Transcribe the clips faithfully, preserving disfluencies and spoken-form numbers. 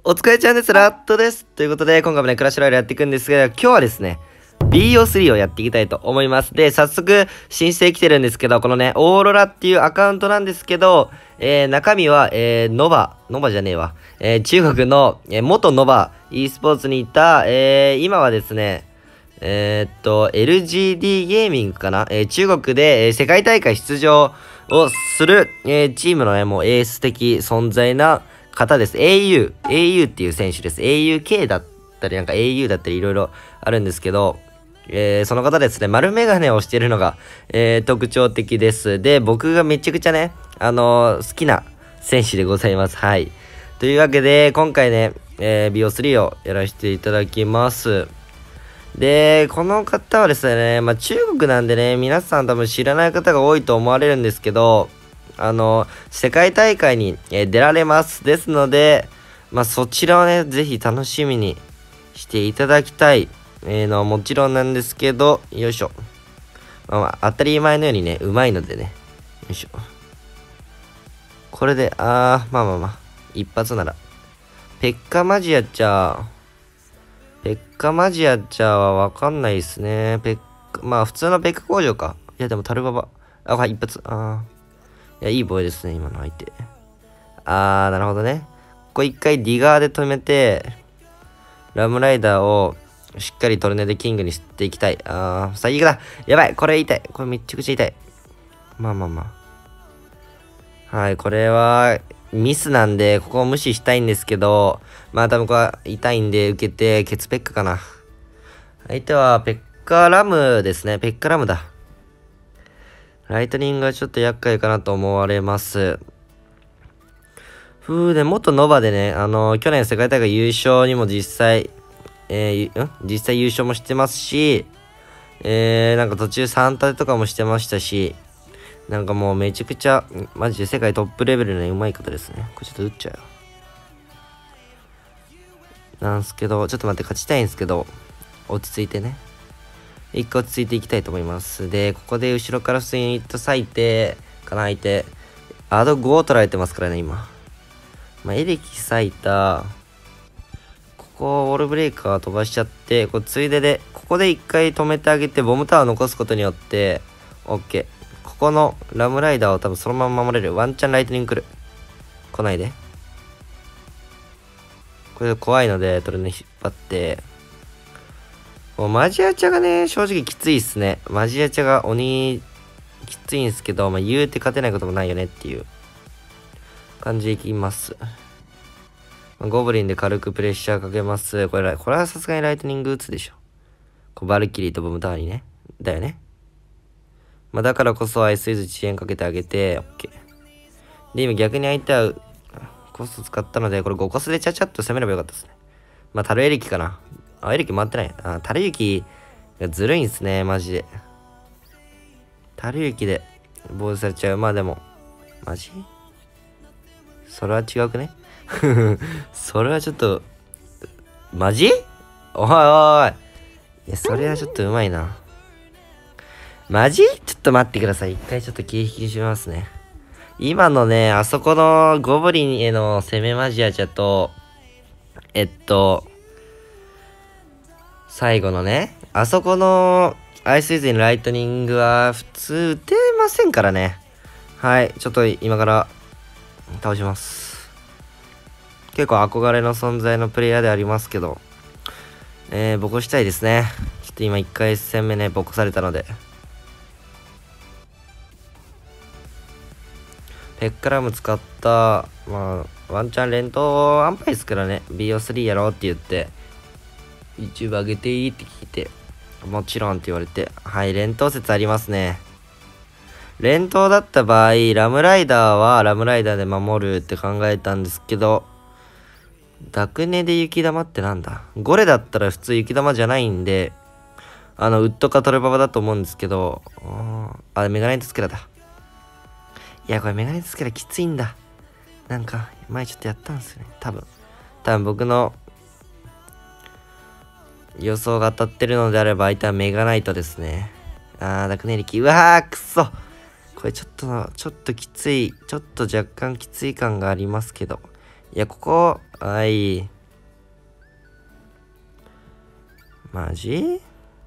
お疲れちゃんです。ラットです。ということで、今回もね、クラッシュロイヤルやっていくんですが、今日はですね、ビーオースリー をやっていきたいと思います。で、早速、申請来てるんですけど、このね、オーロラっていうアカウントなんですけど、えー、中身は、えー、ノバ、ノバじゃねえわ。えー、中国の、えー、元ノバ e スポーツにいた、えー、今はですね、えー、っと、エルジーディー ゲーミングかな、えー、中国で、えー、世界大会出場をする、えー、チームのね、もうエース的存在な方です。エーユー、エーユー っていう選手です。エーユーケー だったり、なんか エーユー だったりいろいろあるんですけど、えー、その方ですね、丸メガネをしているのが、えー、特徴的です。で、僕がめちゃくちゃね、あのー、好きな選手でございます。はい。というわけで、今回ね、えー、ビーオースリー をやらせていただきます。で、この方はですね、まあ、中国なんでね、皆さん多分知らない方が多いと思われるんですけど、あの、世界大会に、えー、出られます。ですので、まあ、そちらをね、ぜひ楽しみにしていただきたい、えー、のはもちろんなんですけど、よいしょ。まあ、まあ、当たり前のようにね、うまいのでね、よいしょ。これで、あー、まあまあまあ、一発なら。ペッカマジアちゃー、ペッカマジアちゃーはわかんないですね。ペッカ、まあ普通のペッカ工場か。いやでもタルババ。あ、はい、一発。あー。いや、いいボーイですね、今の相手。あー、なるほどね。ここ一回ディガーで止めて、ラムライダーをしっかりトルネでキングにしていきたい。あー、最悪だ。やばい、これ痛い。これめっちゃくちゃ痛い。まあまあまあ。はい、これはミスなんで、ここを無視したいんですけど、まあ多分これは痛いんで受けて、ケツペッカかな。相手はペッカラムですね。ペッカラムだ。ライトニングがちょっと厄介かなと思われます。ふうで、元ノバでね、あのー、去年世界大会優勝にも実際、えー、ん実際優勝もしてますし、えー、なんか途中さん立てとかもしてましたし、なんかもうめちゃくちゃ、マジで世界トップレベルの上手い方ですね。これちょっと打っちゃうよ。なんすけど、ちょっと待って、勝ちたいんですけど、落ち着いてね。一回落ち着いていきたいと思います。で、ここで後ろからスイート割いて、かな相手、アドごを取られてますからね、今。まあ、エレキ割いた、ここ、ウォールブレイカー飛ばしちゃって、こうついでで、ここで一回止めてあげて、ボムタワー残すことによって、オッケー。ここのラムライダーを多分そのまま守れる。ワンチャンライトニング来る。来ないで。これ怖いので、トルネ引っ張って、もうマジアチャがね、正直きついっすね。マジアチャが鬼、きついんすけど、まあ、言うて勝てないこともないよねっていう感じでいきます。ゴブリンで軽くプレッシャーかけます。これ、これはさすがにライトニング打つでしょ。こうバルキリーとボムタワーにね。だよね。まあ、だからこそアイスイズ遅延かけてあげて、オッケー。で、今逆に相手はコスト使ったので、これごコスでちゃちゃっと攻めればよかったですね。まあ、タルエレキかな。あ、エレキ回ってない。あ、タルユキがずるいんすね、マジで。タルユキで防止されちゃう。まあでも、マジそれは違うくねそれはちょっと、マジおいおい。いや、それはちょっとうまいな。マジちょっと待ってください。一回ちょっと気引きしますね。今のね、あそこのゴブリンへの攻めマジアチャと、えっと、最後のね、あそこのアイスイズにライトニングは普通打てませんからね。はい、ちょっと今から倒します。結構憧れの存在のプレイヤーでありますけど、えー、ボコしたいですね。ちょっと今いっかい戦目ね、ボコされたので。ペッカラム使った、まあ、ワンチャン連投安牌ですからね、ビーオースリー やろうって言って、YouTube 上げていいって聞いて、もちろんって言われて、はい、連投説ありますね。連投だった場合、ラムライダーはラムライダーで守るって考えたんですけど、ダクネで雪玉ってなんだ？ゴレだったら普通雪玉じゃないんで、あの、ウッドかトレババだと思うんですけど、あ、メガネイトスケラだ。いや、これメガネイトスケラきついんだ。なんか、前ちょっとやったんですよね。多分。多分僕の予想が当たってるのであれば、相手はメガナイトですね。あー、ダクネリキ。うわー、くそ。これちょっと、ちょっときつい。ちょっと若干きつい感がありますけど。いや、ここ、はい。 マジ？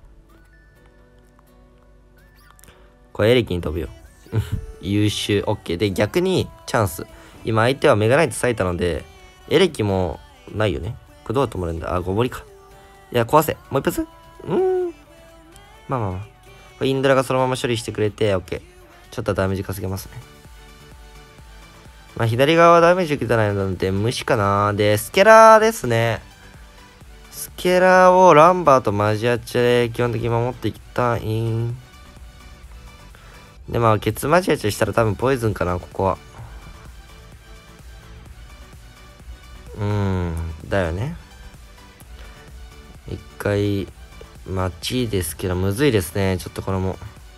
これエレキに飛ぶよ。優秀。オッケー。で、逆にチャンス。今相手はメガナイト咲いたので、エレキもないよね。これどうやって止まるんだ？あ、ごぼりか。いや、壊せ。もう一発？うーん。まあまあまあ。これインドラがそのまま処理してくれて、オッケー。ちょっとダメージ稼げますね。まあ、左側はダメージ受けてないので、無視かな。で、スケラーですね。スケラーをランバーとマジアチェで基本的に守っていきたい。で、まあ、ケツマジアチェしたら多分ポイズンかな、ここは。うーん、だよね。一回、待ちですけど、むずいですね。ちょっとこれも。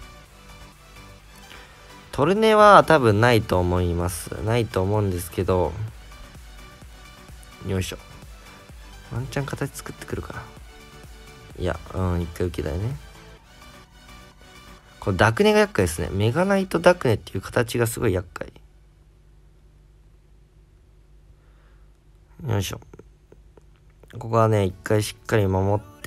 トルネは多分ないと思います。ないと思うんですけど。よいしょ。ワンチャン形作ってくるかな。いや、うん、一回受けだよね。これダクネが厄介ですね。メガナイトダクネっていう形がすごい厄介。よいしょ。ここはね、一回しっかり守って、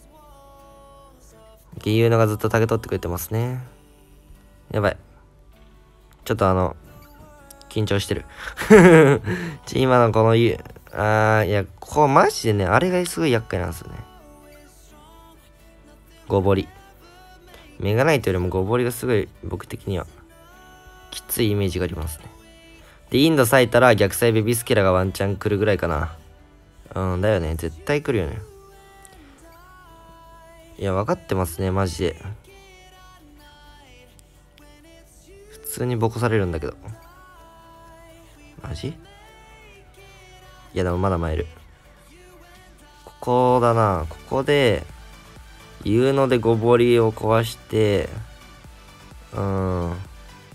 ゲユーノがずっと竹取ってくれてますね。やばい。ちょっとあの、緊張してる。ち今のこのゆ、あー、いや、ここマジでね、あれがすごい厄介なんですよね。ごぼり。メガナイトよりもごぼりがすごい僕的にはきついイメージがありますね。で、インド咲いたら逆サイベビスケラがワンチャン来るぐらいかな。うん、だよね。絶対来るよね。いや、分かってますね、マジで。普通にボコされるんだけど。マジ？いや、でもまだ参る。ここだな。ここで、言うのでごぼりを壊して、うーん。い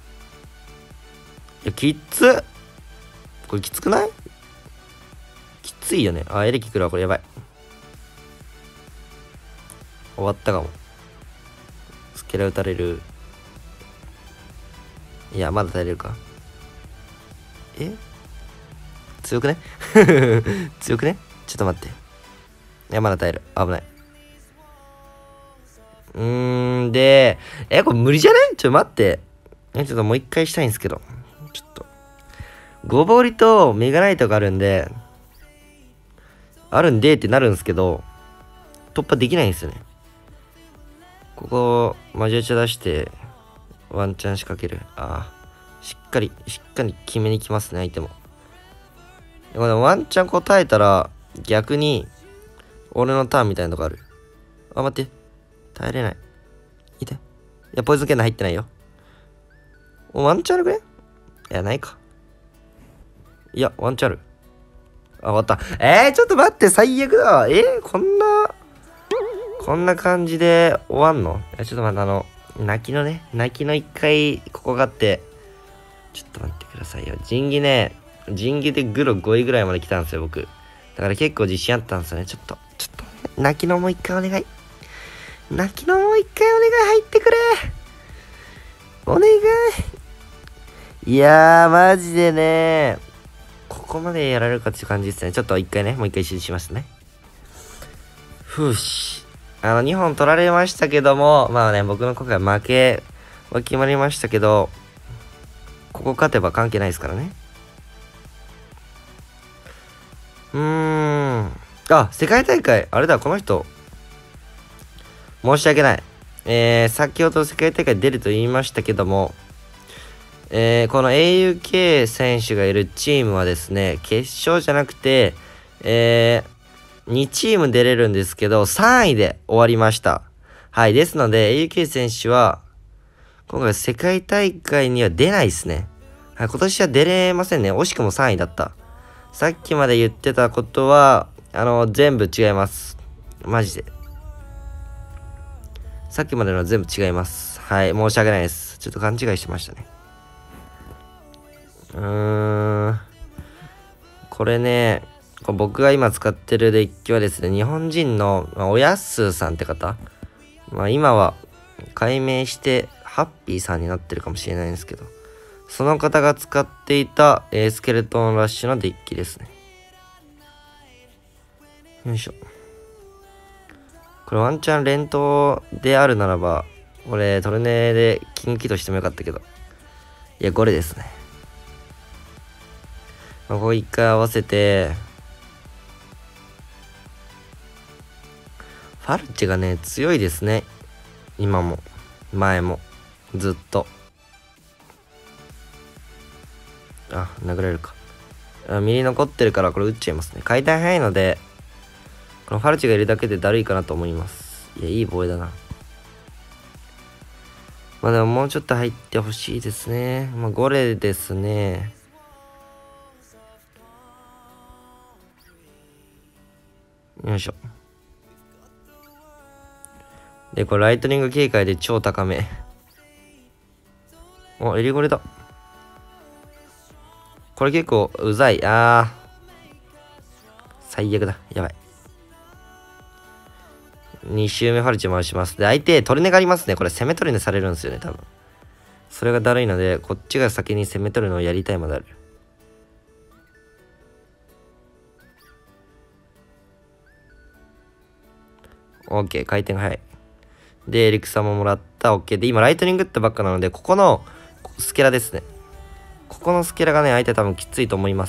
や、きっつ！これきつくない？きついよね。あ、エレキ来るわ。これやばい。終わったかも。スケラ打たれる。いや、まだ耐えれるか。え？強くね？強くね？ちょっと待って。いや、まだ耐える。危ない。うーん、で、え、これ無理じゃね？ちょっと待って。え、ちょっともう一回したいんですけど。ちょっと。ごぼりとメガナイトがあるんで、あるんでってなるんですけど、突破できないんですよね。ここ、マジアチャ出して、ワンチャン仕掛ける。ああ。しっかり、しっかり決めに来ますね、相手も。でもワンチャン答えたら、逆に、俺のターンみたいなとこある。あ、待って。耐えれない。いて。いや、ポイズンケンナ入ってないよ。お、ワンチャンあるくね？いや、ないか。いや、ワンチャンある。あ、終わった。えー、ちょっと待って、最悪だわ。えー、こんな、こんな感じで終わんの？いや、ちょっと待って、あの、泣きのね、泣きの一回、ここがあって、ちょっと待ってくださいよ。仁義ね、仁義でグロごいぐらいまで来たんですよ、僕。だから結構自信あったんですよね。ちょっと、ちょっと、泣きのもう一回お願い。泣きのもう一回お願い入ってくれ。お願い。いやー、マジでね、ここまでやられるかっていう感じですね。ちょっと一回ね、もう一回指示しますね。ふーし。あの、にほん取られましたけども、まあね、僕の今回負けは決まりましたけど、ここ勝てば関係ないですからね。うーん。あ、世界大会、あれだ、この人。申し訳ない。えー、先ほど世界大会出ると言いましたけども、えー、この エーユーケー 選手がいるチームはですね、決勝じゃなくて、えー、にチーム出れるんですけど、さんいで終わりました。はい。ですので、エーユーケー 選手は、今回世界大会には出ないですね。はい。今年は出れませんね。惜しくもさんいだった。さっきまで言ってたことは、あの、全部違います。マジで。さっきまでのは全部違います。はい。申し訳ないです。ちょっと勘違いしてましたね。うーん。これね、これ僕が今使ってるデッキはですね、日本人の、まあ、おやすさんって方。まあ今は改名してハッピーさんになってるかもしれないんですけど、その方が使っていた、えー、スケルトンラッシュのデッキですね。よいしょ。 これワンチャン連投であるならば、これトルネでキングキとしてもよかったけど。いや、ゴレですね。まあ、ここ一回合わせて、ファルチがね、強いですね。今も、前も、ずっと。あ、殴られるか。あ、ミリ残ってるからこれ打っちゃいますね。回転早いので、このファルチがいるだけでだるいかなと思います。いや、いい防衛だな。まあでももうちょっと入ってほしいですね。まあゴレですね。よいしょ。で、これライトニング警戒で超高め。お、エリゴレだ。これ結構うざい。あー。最悪だ。やばい。に周目ファルチ回します。で、相手、トルネがありますね。これ攻めトルネされるんですよね、多分。それがだるいので、こっちが先に攻めトルネをやりたいまである。OK、回転が早い。で、エリクサももらった。OK。で、今、ライトニング打ったばっかなので、ここのスケラですね。ここのスケラがね、相手多分きついと思います。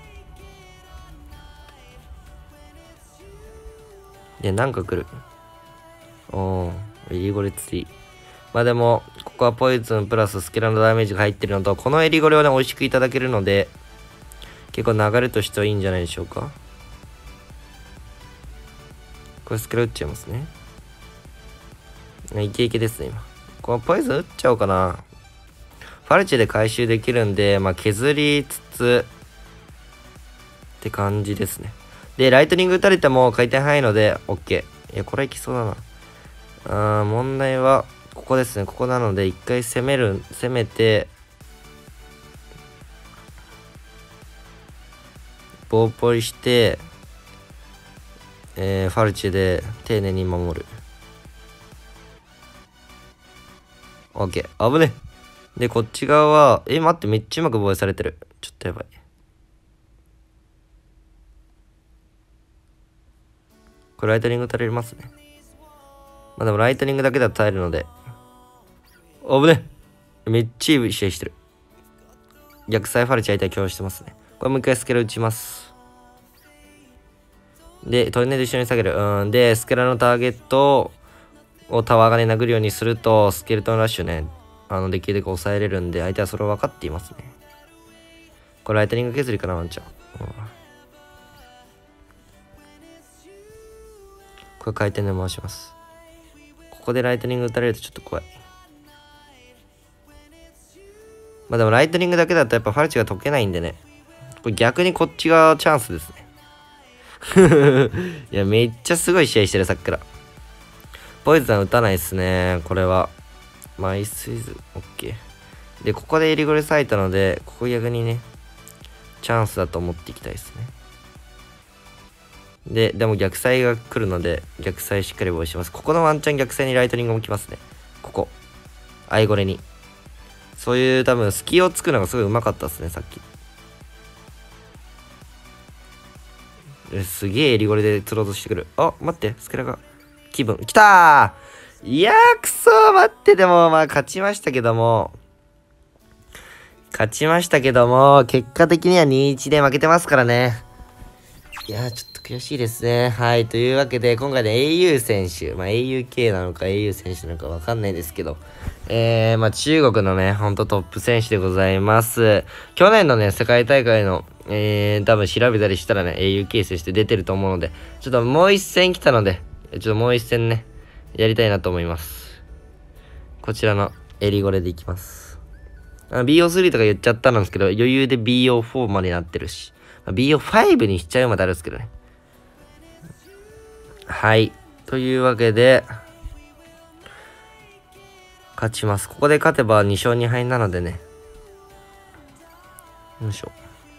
で、なんか来る。おー、エリゴレ釣り。まあでも、ここはポイズンプラススケラのダメージが入ってるのと、このエリゴレをね、美味しくいただけるので、結構流れとしてはいいんじゃないでしょうか。これスケラ打っちゃいますね。イケイケですね、今。このポイズン打っちゃおうかな。ファルチで回収できるんで、まあ、削りつつ、って感じですね。で、ライトニング打たれても回転早いので、OK。いや、これはいきそうだな。あー、問題は、ここですね。ここなので、一回攻める、攻めて、棒ポリして、えー、ファルチで丁寧に守る。OK。危ね。で、こっち側は、え、待って、めっちゃうまく防衛されてる。ちょっとやばい。これライトニング垂れますね。まあでもライトニングだけだと耐えるので。危ね。めっちゃいい試合してる。逆サイファルチ相手は強してますね。これもう一回スケラ打ちます。で、トルネード一緒に下げる。うん。で、スケラのターゲットをタワーがね、殴るようにすると、スケルトンラッシュね、あの、できるだけ抑えれるんで、相手はそれを分かっていますね。これライトニング削りかな、ワンちゃん。うん、これ回転で回します。ここでライトニング打たれるとちょっと怖い。まあでもライトニングだけだとやっぱファルチが解けないんでね。これ逆にこっちがチャンスですね。いや、めっちゃすごい試合してる、さっきから。ポイズン打たないっすね、これは。マイスイズ、オッケー。で、ここでエリゴレ咲いたので、ここ逆にね、チャンスだと思っていきたいですね。で、でも逆サイが来るので、逆サイしっかり防衛します。ここのワンチャン逆サイにライトニングも来ますね。ここ。アイゴレに。そういう多分隙をつくのがすごいうまかったですね、さっき。すげえエリゴレで釣ろうとしてくる。あ、待って、スケラが。気分。来たーいやー、くそー待って、でも、まあ、勝ちましたけども。勝ちましたけども、結果的にはにたいいちで負けてますからね。いやー、ちょっと悔しいですね。はい。というわけで、今回ね、エーユー 選手。まあ、エーユーケー なのか エーユー 選手なのかわかんないですけど。えー、まあ、中国のね、ほんとトップ選手でございます。去年のね、世界大会の、えー、多分調べたりしたらね、エーユーケー 選手で出てると思うので、ちょっともう一戦来たので、ちょっともう一戦ね、やりたいなと思います。こちらのエリゴレでいきます。ビーオースリー とか言っちゃったんですけど、余裕で ビーオーフォー までなってるし、ビーオーファイブ にしちゃうまであるんですけどね。はい。というわけで、勝ちます。ここで勝てばに勝に敗なのでね。よいしょ。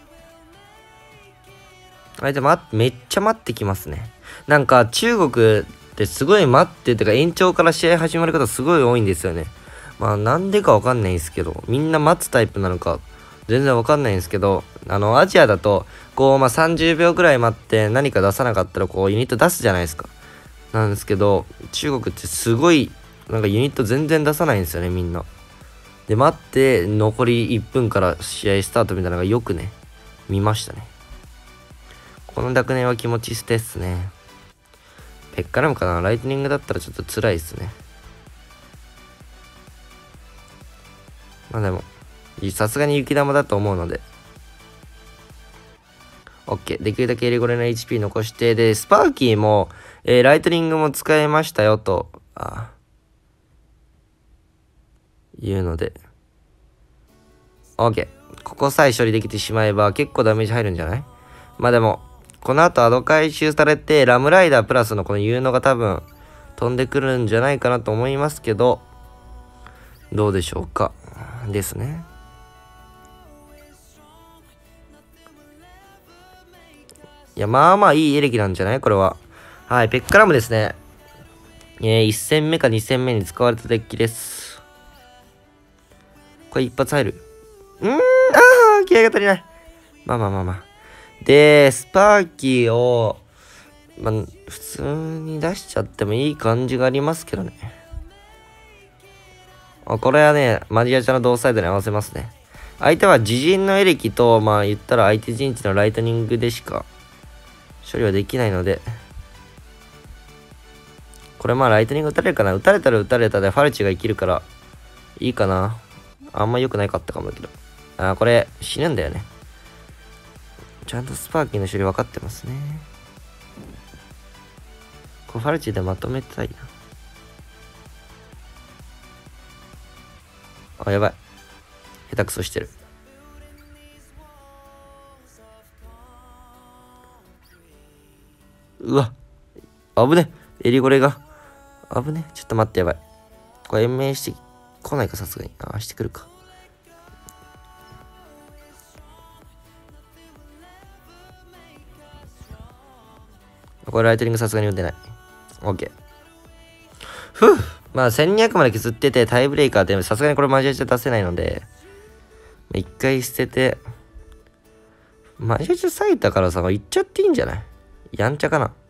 あ、でもめっちゃ待ってきますね。なんか中国ってすごい待っててか延長から試合始まる方すごい多いんですよね。まあなんでかわかんないんですけど、みんな待つタイプなのか全然わかんないんですけど、あのアジアだとこうまあさんじゅうびょうくらい待って何か出さなかったらこうユニット出すじゃないですか。 なんですけど、中国ってすごい、なんかユニット全然出さないんですよね、みんな。で、待って、残りいっぷんから試合スタートみたいなのがよくね、見ましたね。この濁念は気持ち捨てっすね。ペッカラムかな、ライトニングだったらちょっと辛いっすね。まあでも、さすがに雪玉だと思うので。OK。できるだけエリゴレの エイチピー 残して、で、スパーキーも、えー、ライトニングも使えましたよと、あいうので。OK。ここさえ処理できてしまえば結構ダメージ入るんじゃない？まあでも、この後アド回収されて、ラムライダープラスのこの有能が多分飛んでくるんじゃないかなと思いますけど、どうでしょうか。ですね。いや、まあまあいいエレキなんじゃないこれは。はい、ペッカラムですね。えー、いち戦目かに戦目に使われたデッキです。これ一発入る。うーん、ああ、気合が足りない。まあまあまあまあ。で、スパーキーを、まあ、普通に出しちゃってもいい感じがありますけどね。あ、これはね、マジアチャの同サイドに合わせますね。相手は自陣のエレキと、まあ言ったら相手陣地のライトニングでしか処理はできないので、これまあライトニング打たれるかな。打たれたら打たれたでファルチが生きるからいいかな。あんま良くないかったかもだけど。あー、これ死ぬんだよね。ちゃんとスパーキーの処理分かってますね。これファルチでまとめたいな。あ、やばい。下手くそしてる。うわ。危ね。エリゴレが。危ね。ちょっと待って、やばい。これ延命してこないか、さすがに。あ、してくるか。これライトニングさすがに打てない。OK。ふぅ。まあせんにひゃくまで削っててタイブレイカーってさすがにこれマジアチャ出せないので、一回捨てて、マジアチャ咲いたからさ、行っちゃっていいんじゃない？やんちゃかな。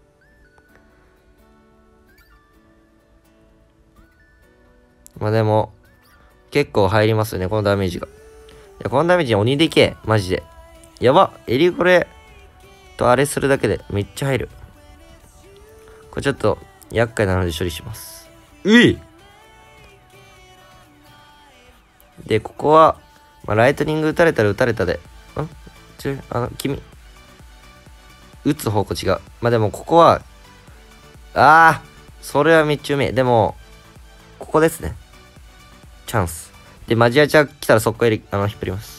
まあでも、結構入りますよね、このダメージが。いや、このダメージ鬼でけえ、マジで。やば、エリゴレとあれするだけでめっちゃ入る。これちょっと厄介なので処理します。ういで、ここは、まあ、ライトニング打たれたら打たれたで。んちょ、あの、君。打つ方向違う。まあでもここは、ああ、それはめっちゃうめえ。でも、ここですね。チャンス。で、マジアチャ来たら速攻入れ、あの、引っ張ります。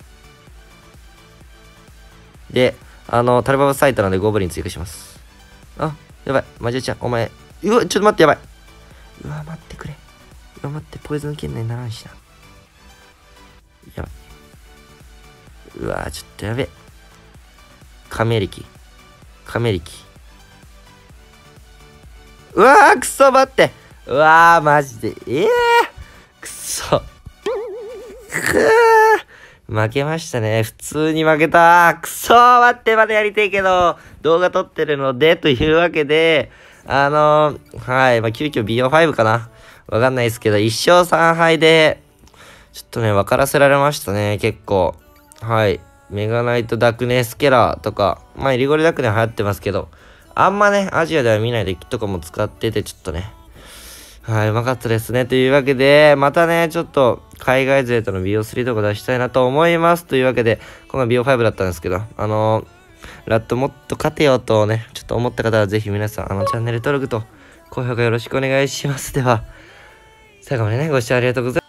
で、あの、タルバブサイトなんでゴブリン追加します。あ、やばい。マジアチャ、お前。うわ、ちょっと待って、やばい。うわ、待ってくれ。うわ、待って、ポイズン圏内にならんしな。やばい。うわ、ちょっとやべえ。カメリキ。カメリキ。うわー、くそ、待って。うわー、マジで。ええー、くそ。くー。負けましたね。普通に負けた。くそー、待って、まだやりたいけど、動画撮ってるので、というわけで、あのー、はい、まあ、急遽 ビーオーファイブ かな。わかんないですけど、いっ勝さん敗で、ちょっとね、分からせられましたね、結構。はい。メガナイトダクネスケラーとか、まあ、イリゴリダクネ流行ってますけど、あんまね、アジアでは見ないデッキとかも使ってて、ちょっとね、はい、うまかったですね。というわけで、またね、ちょっと、海外勢との ビーオースリー とか出したいなと思います。というわけで、今回 ビーオーファイブ だったんですけど、あのー、ラットもっと勝てよとね、ちょっと思った方はぜひ皆さん、あの、チャンネル登録と高評価よろしくお願いします。では、最後までね、ご視聴ありがとうございました。